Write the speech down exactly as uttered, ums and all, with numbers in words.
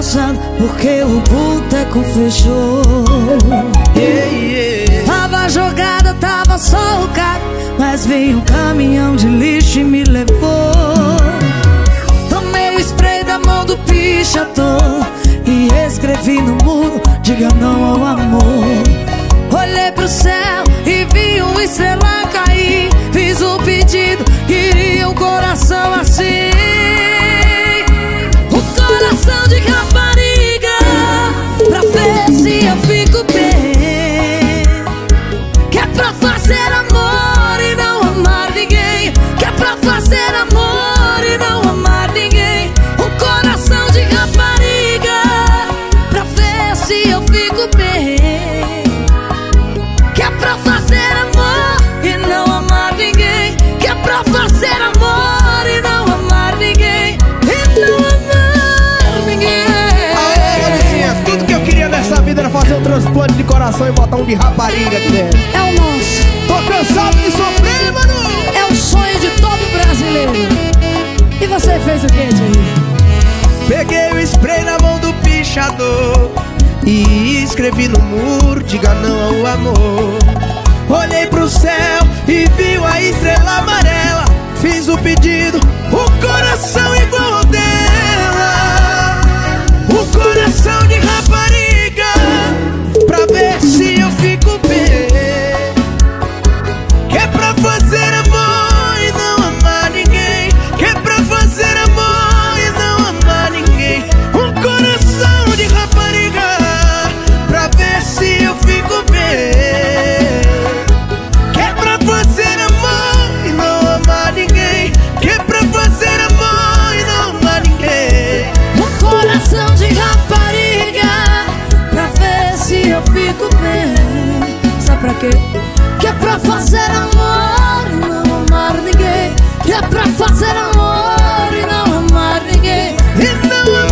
dançando porque o boteco fechou. Yeah, yeah. Tava jogada, tava só o carro, mas veio um caminhão de lixo e me levou. Tomei o spray da mão do pichador e escrevi no muro: diga não ao amor. Olhei pro céu e vi uma estrela cair. Fiz um pedido, queria um coração assim. Um coração de rapariga, pra ver se eu fico bem. Que é pra fazer amor e não amar ninguém. Que é pra fazer amor e não amar ninguém. Um coração de rapariga, pra ver se eu fico bem. Que é pra fazer amor e não amar ninguém. Que é pra fazer amor e não amar ninguém. E não amar ninguém. Aê, Lucinha, tudo que eu queria nessa vida era fazer um transplante de coração e botar um de rapariga aqui dentro. É o nosso. Tô cansado de sofrer, mano. É o sonho de todo brasileiro. E você fez o que, Tio? Peguei o spray na mão do pichador e escrevi no muro: diga não ao amor. Olhei pro céu e vi a estrela amarela. Fiz o pedido, o coração igual ao dela. O coração de rapariga, pra ver se eu fico bem. Que é pra fazer amor e não amar ninguém. Que é pra fazer amor e não amar ninguém. Um coração de rapariga, pra ver se eu fico bem. Que é pra fazer amor e não amar ninguém. Que é pra fazer amor e não amar ninguém. Um coração de rapariga, pra ver se eu fico bem. Sabe pra quê? Que é pra fazer amor e não amar ninguém. Que é pra fazer amor e não amar ninguém. E não